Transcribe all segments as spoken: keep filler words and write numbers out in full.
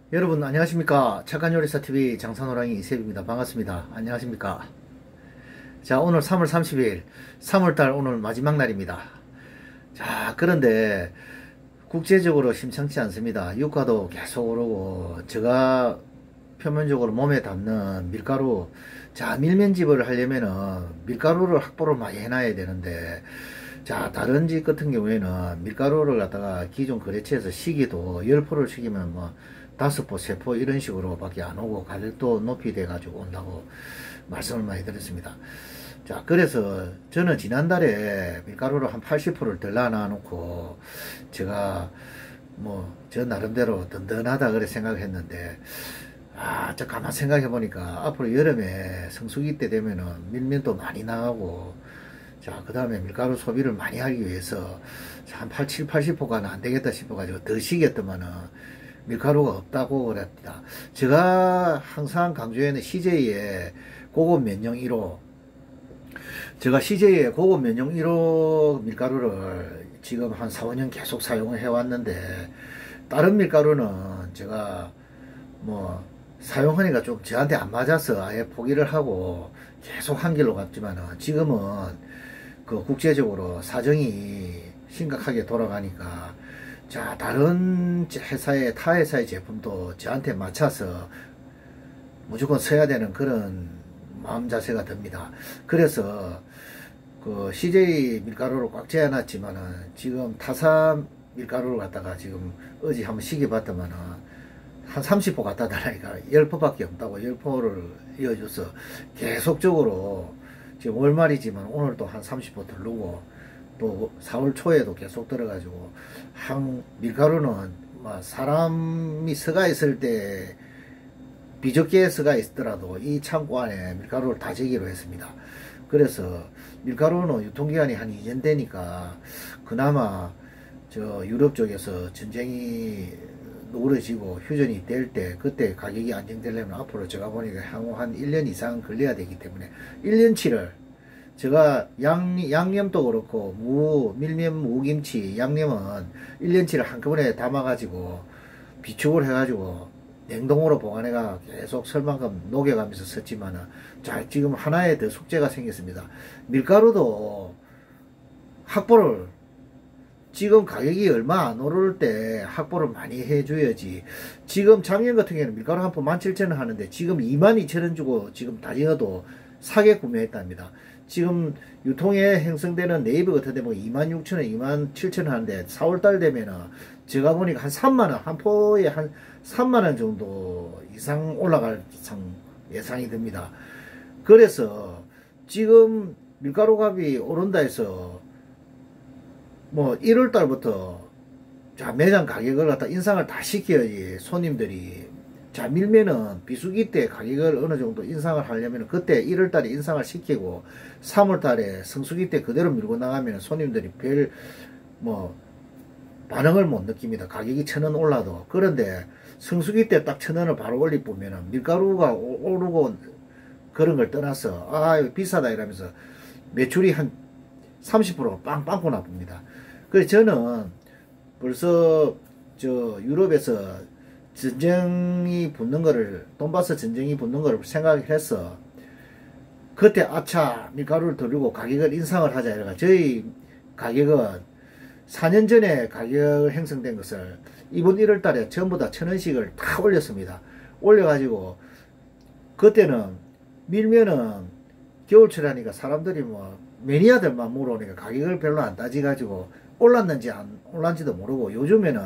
여러분 안녕하십니까. 착한요리사티비 장산호랑이 이세비입니다. 반갑습니다. 안녕하십니까. 자, 오늘 삼월 삼십일 삼월달 오늘 마지막 날입니다. 자, 그런데 국제적으로 심상치 않습니다. 유가도 계속 오르고 제가 표면적으로 몸에 닿는 밀가루, 자, 밀면집을 하려면은 밀가루를 확보를 많이 해놔야 되는데, 자, 다른 집 같은 경우에는 밀가루를 갖다가 기존 거래처에서 시기도 십 포를 시키면 뭐 다섯 포, 세 포 이런 식으로 밖에 안 오고 가격도 높이 돼 가지고 온다고 말씀을 많이 드렸습니다. 자, 그래서 저는 지난달에 밀가루를 한 팔십 포를 덜 놔 놓고 제가 뭐 저 나름대로 든든하다 그래 생각했는데, 아, 저 가만 생각해 보니까 앞으로 여름에 성수기 때 되면은 밀면도 많이 나가고, 자, 그 다음에 밀가루 소비를 많이 하기 위해서 한 팔, 칠, 팔십 포가는 안 되겠다 싶어가지고 더 시겠더만은 밀가루가 없다고 그랬다. 제가 항상 강조하는 씨제이의 고급 면용 일 호, 제가 씨제이의 고급 면용 일 호 밀가루를 지금 한 사, 오 년 계속 사용을 해왔는데, 다른 밀가루는 제가 뭐 사용하니까 좀 저한테 안 맞아서 아예 포기를 하고 계속 한 길로 갔지만은, 지금은 그 국제적으로 사정이 심각하게 돌아가니까, 자, 다른 회사의, 타 회사의 제품도 저한테 맞춰서 무조건 써야 되는 그런 마음 자세가 듭니다. 그래서 그 씨제이 밀가루를 꽉 재어놨지만은 지금 타사 밀가루를 갖다가 지금 어제 한번 시켜봤더만은 한 삼십 포 갖다 달라니까 십 포밖에 없다고 십 포를 이어줘서 계속적으로 지금 월말이지만 오늘도 한 삼십 포 들르고 또 사월 초에도 계속 들어가지고, 한 밀가루는 뭐 사람이 서가 있을 때 비좁게 서가 있더라도 이 창고 안에 밀가루를 다 재기로 했습니다. 그래서 밀가루는 유통기한이 한 이 년 되니까 그나마 저 유럽 쪽에서 전쟁이 노을지고 휴전이 될 때 그때 가격이 안정되려면 앞으로 제가 보니까 향후 한 일 년 이상 걸려야 되기 때문에 일 년치를 제가 양, 양념도 그렇고 무, 밀면 무김치 양념은 일 년치를 한꺼번에 담아가지고 비축을 해가지고 냉동으로 보관해가 계속 설만큼 녹여가면서 썼지만은, 자, 지금 하나의 더 숙제가 생겼습니다. 밀가루도 확보를, 지금 가격이 얼마 안 오를 때 확보를 많이 해줘야지. 지금 작년 같은 경우에는 밀가루 한 포 만 칠천 원 하는데 지금 이만 이천 원 주고 지금 다이어도 사게 구매했답니다. 지금 유통에 형성되는 네이버 같은 데 보면 이만 육천 원, 이만 칠천 원 하는데 사월달 되면은 제가 보니까 한 삼만 원, 한 포에 한 삼만 원 정도 이상 올라갈 예상이 듭니다. 그래서 지금 밀가루 값이 오른다 해서 뭐 일월 달부터 자, 매장 가격을 갖다 인상을 다 시켜야지 손님들이, 자, 밀면은 비수기 때 가격을 어느 정도 인상을 하려면 그때 일월 달에 인상을 시키고 삼월 달에 성수기 때 그대로 밀고 나가면 손님들이 별 뭐 반응을 못 느낍니다. 가격이 천 원 올라도. 그런데 성수기 때 딱 천 원을 바로 올리 보면은 밀가루가 오르고 그런 걸 떠나서 아, 이거 비싸다 이러면서 매출이 한 삼십 퍼센트가 빵빵고 나쁩니다. 그래서 저는 벌써 저 유럽에서 전쟁이 붙는 거를, 돈바스 전쟁이 붙는 거를 생각해서 그때 아차 밀가루를 돌리고 가격을 인상을 하자 이래가 저희 가격은 사 년 전에 가격 형성된 것을 이번 일월 달에 전부 다 천 원씩을 다 올렸습니다. 올려가지고 그때는 밀면은 겨울철이라니까 사람들이 뭐 매니아들만 물어오니까 가격을 별로 안 따지가지고 올랐는지 안 올랐는지도 모르고, 요즘에는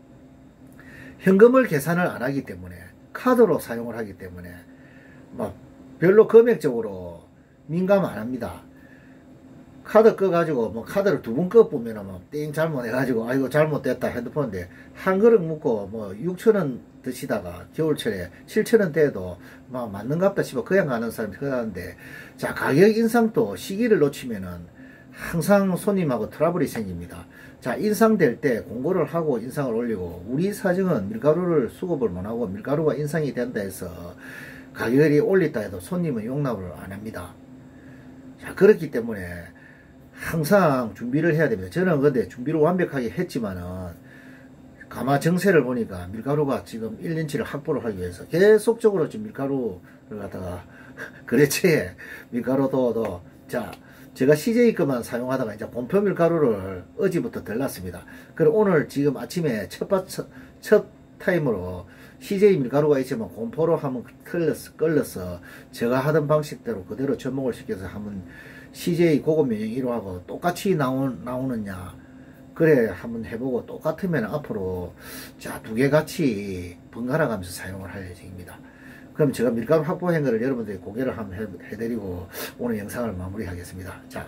현금을 계산을 안 하기 때문에 카드로 사용을 하기 때문에 막 별로 금액적으로 민감 안 합니다. 카드 꺼가지고 뭐 카드를 두 번 꺼보면은 뭐띵 잘못해가지고 아이고 잘못됐다 핸드폰인데 한 그릇 묵고 뭐 육천 원 드시다가 겨울철에 칠천 원대에도 막 맞는갑다 싶어 그냥 가는 사람이 흔한데, 자, 가격 인상도 시기를 놓치면은 항상 손님하고 트러블이 생깁니다. 자, 인상될 때 공고를 하고 인상을 올리고, 우리 사정은 밀가루를 수급을 못하고 밀가루가 인상이 된다 해서 가격이 올렸다 해도 손님은 용납을 안 합니다. 자, 그렇기 때문에 항상 준비를 해야 됩니다. 저는 근데 준비를 완벽하게 했지만은 가마 정세를 보니까 밀가루가 지금 일 년치를 확보를 하기 위해서 계속적으로 지금 밀가루를 갖다가 거래처에 밀가루도 도 자 제가 씨제이 것만 사용하다가 이제 본표 밀가루를 어제부터 들렀습니다. 그리고 오늘 지금 아침에 첫, 첫, 첫 타임으로 씨제이 밀가루가 있지만 공포로 한번 틀렸어, 끌려서 제가 하던 방식대로 그대로 접목을 시켜서 한번 씨제이 고급 면역 일 호하고 똑같이 나오, 나오느냐 그래 한번 해보고 똑같으면 앞으로 자 두 개 같이 번갈아 가면서 사용을 할 예정입니다. 그럼 제가 밀가루 확보한 거를 여러분들이 고개를 한번 해, 해드리고 오늘 영상을 마무리하겠습니다. 자,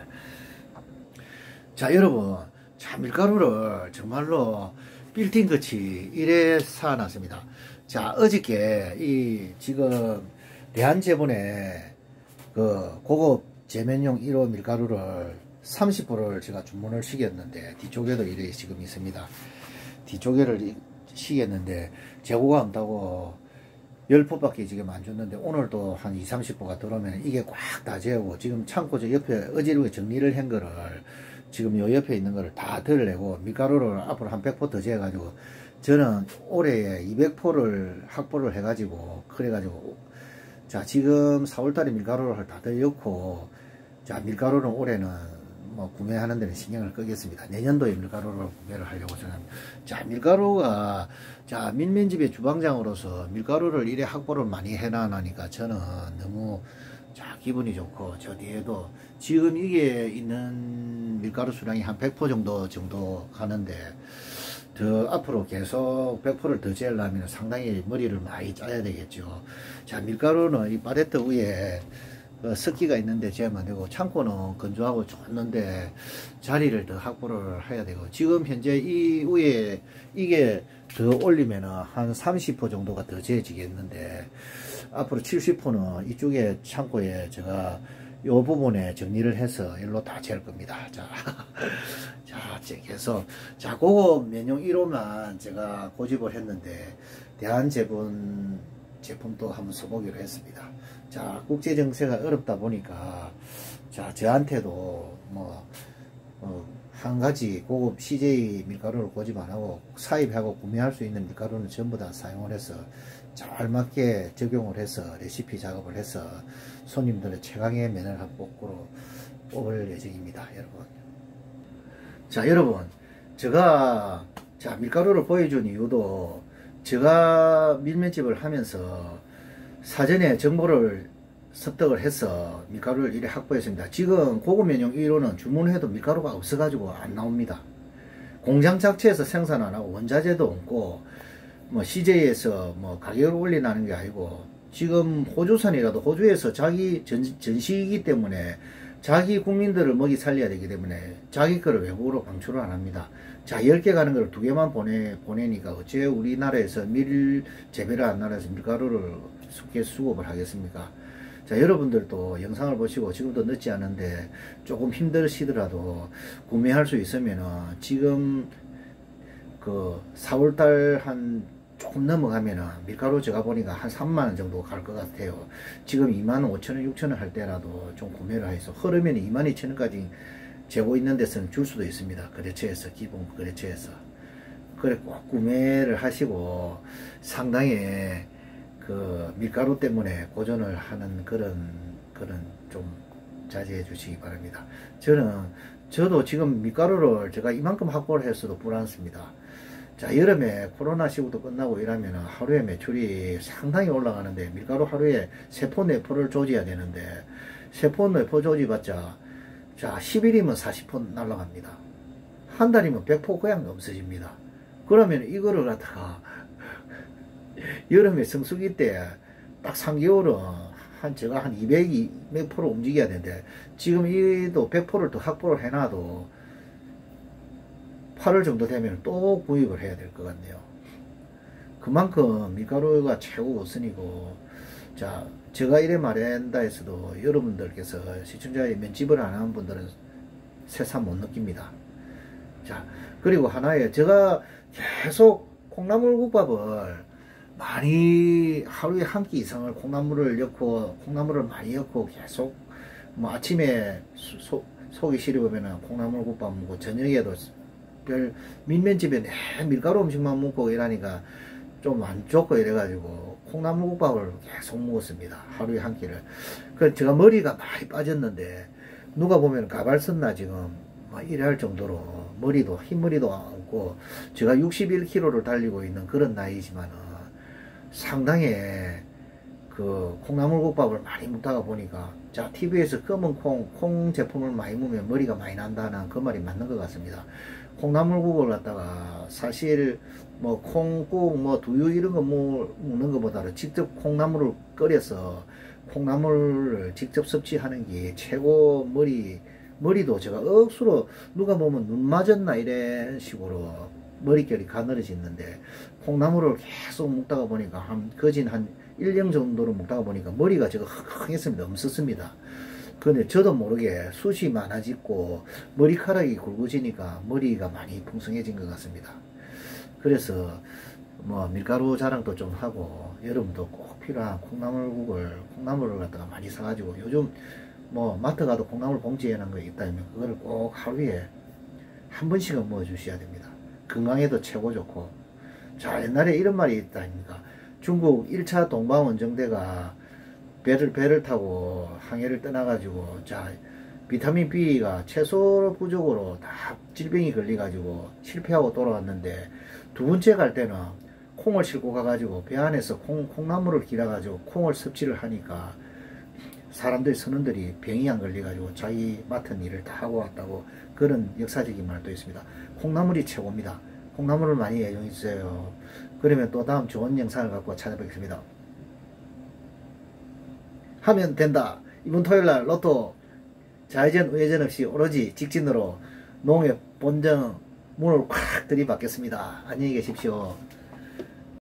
자 여러분, 자 밀가루를 정말로 빌딩같이 이래 쌓아놨습니다. 자 어저께 이 지금 대한제본에 그 고급 제면용 일 호 밀가루를 삼십 포를 제가 주문을 시켰는데 뒤쪽에도 이래 지금 있습니다. 뒤쪽에를 시켰는데 재고가 없다고 십 포밖에 지금 안 줬는데 오늘도 한 이십, 삼십 포가 들어오면 이게 꽉 다 재고 지금 창고 저 옆에 어지르게 정리를 한 거를 지금 요 옆에 있는 거를 다 들내고 밀가루를 앞으로 한 백 포 더 재가지고 저는 올해에 이백 포를 확보를 해가지고 그래가지고 자 지금 사월달에 밀가루를 다 들였고 자 밀가루는 올해는 뭐 구매하는 데는 신경을 끄겠습니다. 내년도에 밀가루를 구매를 하려고 저는 자 밀가루가 자 밀면집의 주방장으로서 밀가루를 이래 확보를 많이 해놔니까 저는 너무 자 기분이 좋고 저 뒤에도 지금 이게 있는 밀가루 수량이 한 백 포 정도 정도 가는데 더 앞으로 계속 백 포를 더 재려면 상당히 머리를 많이 짜야 되겠죠. 자 밀가루는 이 바데트 위에 그 습기가 있는데 재면 안 되고 창고는 건조하고 좋는데 자리를 더 확보를 해야 되고 지금 현재 이 위에 이게 더 올리면은 한 삼십 포 정도가 더 재지겠는데 앞으로 칠십 포는 이쪽에 창고에 제가 요 부분에 정리를 해서 일로 다 재 겁니다. 자, 자, 그래서 자 고급 면용 일 호만 제가 고집을 했는데 대한제본 제품도 한번 써보기로 했습니다. 자 국제 정세가 어렵다 보니까 자 저한테도 뭐 어, 한 가지 고급 씨제이 밀가루를 고집 안 하고 사입하고 구매할 수 있는 밀가루는 전부 다 사용을 해서 잘 맞게 적용을 해서 레시피 작업을 해서 손님들의 최강의 면을 한 뽑고로 뽑을 예정입니다. 여러분. 자 여러분 제가 자 밀가루를 보여준 이유도 제가 밀면집을 하면서 사전에 정보를 습득을 해서 밀가루를 이래 확보했습니다. 지금 고급 면용 일 호는 주문해도 밀가루가 없어가지고 안 나옵니다. 공장 자체에서 생산 안 하고 원자재도 없고 뭐 씨제이에서 뭐 가격을 올리라는 게 아니고 지금 호주산이라도 호주에서 자기 전, 전시이기 때문에 자기 국민들을 먹이 살려야 되기 때문에 자기 거를 외국으로 방출을 안 합니다. 자, 열 개 가는 걸 두 개만 보내, 보내니까 어째 우리나라에서 밀 재배를 한 나라에서 밀가루를 쉽게 수급을 하겠습니까? 자, 여러분들도 영상을 보시고 지금도 늦지 않은데 조금 힘드시더라도 구매할 수 있으면은 지금 그 사월달 한 조금 넘어가면은 밀가루 제가 보니까 한 삼만 원 정도 갈 것 같아요. 지금 이만 오천 원, 육천 원 할 때라도 좀 구매를 해서 흐르면 이만 이천 원까지 재고 있는 데서는 줄 수도 있습니다. 거래처에서, 기본 거래처에서. 그래 꼭 구매를 하시고 상당히 그 밀가루 때문에 고전을 하는 그런 그런 좀 자제해 주시기 바랍니다. 저는 저도 지금 밀가루를 제가 이만큼 확보를 했어도 불안습니다. 자, 여름에 코로나 시국도 끝나고 이러면 하루에 매출이 상당히 올라가는데 밀가루 하루에 세 포, 네 포를 조져야 되는데 세 포, 네 포 조지봤자 자, 십 일이면 사십 포 날라갑니다. 한 달이면 백 포 그냥 없어집니다. 그러면 이거를 갖다가 여름에 성수기 때 딱 삼 개월은 한 제가 한 이백, 이백 포로 움직여야 되는데 지금 이도 백 포를 더 확보를 해놔도 팔 월 정도 되면 또 구입을 해야 될 것 같네요. 그만큼 밀가루가 최고 우선이고 자 제가 이래 말한다 해서도 여러분들께서 시청자의 면집을 안 하는 분들은 새삼 못 느낍니다. 자 그리고 하나에 제가 계속 콩나물국밥을 많이 하루에 한 끼 이상을 콩나물을 넣고 콩나물을 많이 넣고 계속 뭐 아침에 소, 속이 시려우면 콩나물국밥 먹고 저녁에도 별 밀면집에 내 밀가루 음식만 먹고 이러니까 좀 안 좋고 이래가지고 콩나물국밥을 계속 먹었습니다. 하루에 한 끼를. 그 제가 머리가 많이 빠졌는데 누가 보면 가발 썼나 지금 막 이래 할 정도로 머리도 흰머리도 없고 제가 육십일 킬로그램를 달리고 있는 그런 나이지만은 상당히 그 콩나물국밥을 많이 먹다가 보니까 자 티비에서 검은 콩, 콩 제품을 많이 먹으면 머리가 많이 난다는 그 말이 맞는 것 같습니다. 콩나물국을 갖다가 사실 뭐 콩국 뭐 두유 이런 거 먹는 것보다는 직접 콩나물을 끓여서 콩나물을 직접 섭취하는 게 최고 머리 머리도 제가 억수로 누가 보면 눈 맞았나 이런 식으로 머릿결이 가늘어지는데 콩나물을 계속 먹다가 보니까 한 거진 한 일 년 정도로 먹다가 보니까 머리가 제가 흥흥했습니다. 없었습니다. 근데 저도 모르게 숱이 많아지고 머리카락이 굵어지니까 머리가 많이 풍성해진 것 같습니다. 그래서 뭐 밀가루 자랑도 좀 하고 여러분도 꼭 필요한 콩나물국을 콩나물을 갖다가 많이 사가지고 요즘 뭐 마트 가도 콩나물 봉지에 넣은 거 있다면 그거를 꼭 하루에 한 번씩은 먹어 주셔야 됩니다. 건강에도 최고 좋고. 자 옛날에 이런 말이 있다 아닙니까? 중국 일 차 동방원정대가 배를 배를 타고 항해를 떠나가지고 자 비타민 B가 채소 부족으로 다 질병이 걸려가지고 실패하고 돌아왔는데 두 번째 갈 때는 콩을 싣고 가가지고 배 안에서 콩, 콩나물을 길어가지고 콩을 섭취를 하니까 사람들 선원들이 병이 안 걸려가지고 자기 맡은 일을 다 하고 왔다고 그런 역사적인 말도 있습니다. 콩나물이 최고입니다. 콩나물을 많이 애용해주세요. 그러면 또 다음 좋은 영상을 갖고 찾아뵙겠습니다. 하면 된다. 이번 토요일날 로또 좌회전 우회전 없이 오로지 직진으로 농협 본점 문을 콱 들이받겠습니다. 안녕히 계십시오.